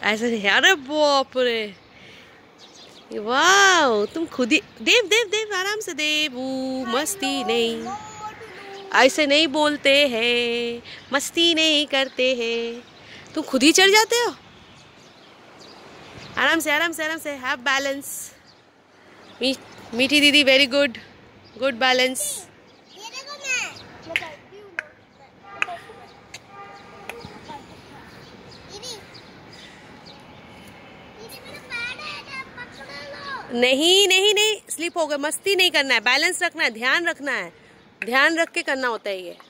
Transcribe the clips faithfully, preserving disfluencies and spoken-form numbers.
ऐसे नहीं। अरे बाप रे, वाह तुम खुद ही। देव देव देव आराम से देव, मस्ती नहीं, ऐसे नहीं बोलते हैं, मस्ती नहीं करते हैं। तुम खुद ही चढ़ जाते हो। आराम से आराम से आराम से, हैव बैलेंस। मी, मीठी दीदी वेरी गुड, गुड बैलेंस। नहीं नहीं नहीं, स्लिप हो गया। मस्ती नहीं करना है, बैलेंस रखना है, ध्यान रखना है, ध्यान रख के करना होता है ये।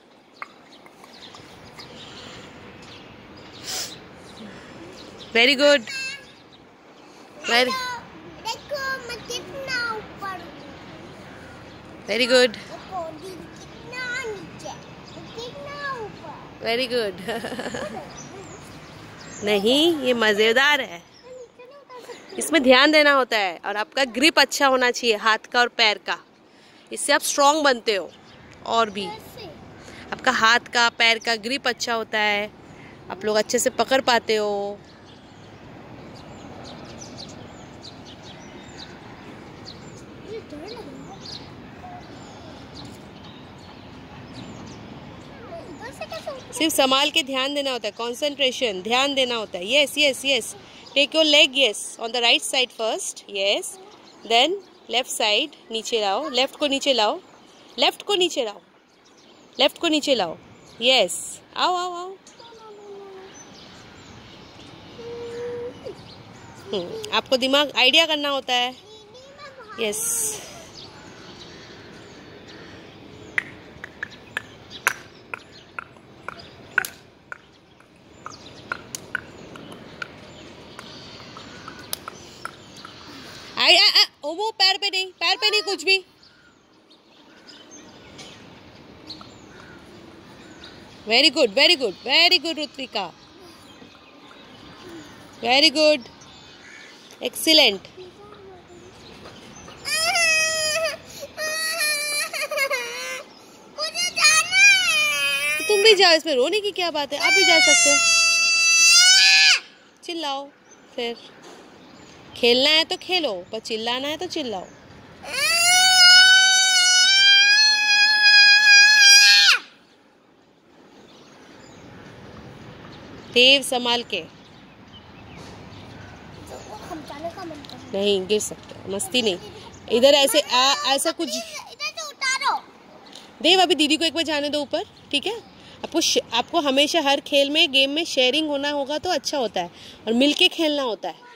Very good, very very good, very good. नहीं, ये मजेदार है, इसमें ध्यान देना होता है और आपका ग्रिप अच्छा होना चाहिए हाथ का और पैर का। इससे आप स्ट्रांग बनते हो। और भी आपका हाथ का पैर का ग्रिप अच्छा होता है, आप लोग अच्छे से पकड़ पाते हो। सिर्फ संभाल के ध्यान देना होता है, कंसंट्रेशन, ध्यान देना होता है। Yes yes yes, take your leg, yes, on the right side first, yes, then left side, नीचे लाओ, लेफ्ट को नीचे लाओ, लेफ्ट को नीचे लाओ, लेफ्ट को नीचे लाओ, यस, आओ आओ आओ। हम्म, आपको दिमाग आइडिया करना होता है, यस। आई आ, आ, ओ वो पैर पे नहीं, पैर पे नहीं कुछ भी। Very good very good very good Ritvika, very good, excellent. तुम भी जाओ, इसमें रोने की क्या बात है, आप भी जा सकते हो। चिल्लाओ, फिर खेलना है तो खेलो, पर चिल्लाना है तो चिल्लाओ। देव संभाल के, नहीं गिर सकते, मस्ती नहीं। इधर ऐसे आ, ऐसा कुछ। देव अभी दीदी को एक बार जाने दो ऊपर, ठीक है। आपको आपको हमेशा हर खेल में, गेम में शेयरिंग होना होगा तो अच्छा होता है, और मिलके खेलना होता है।